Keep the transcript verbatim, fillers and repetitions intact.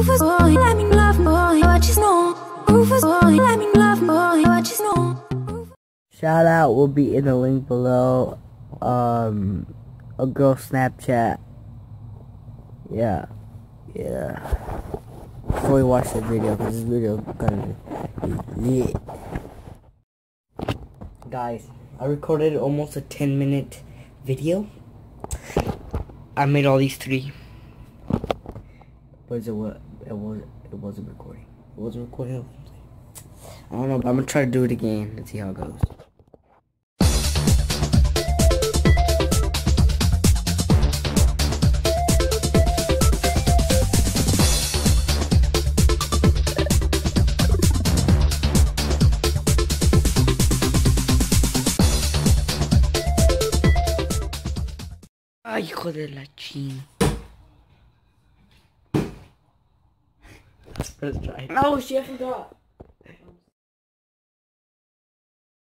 Rufus boy, let me love boy, what you know. Rufus boy, let me love boy, what you know. Shout out will be in the link below. Um, a girl Snapchat. Yeah, yeah. Before we watch the video, because this video is gonna be lit. Guys, I recorded almost a ten minute video. I made all these three. But it was it was it wasn't recording. It wasn't recording. I don't know. But I'm gonna try to do it again and see how it goes. Ay, hijo de la china. Let's try. Oh shit, I forgot.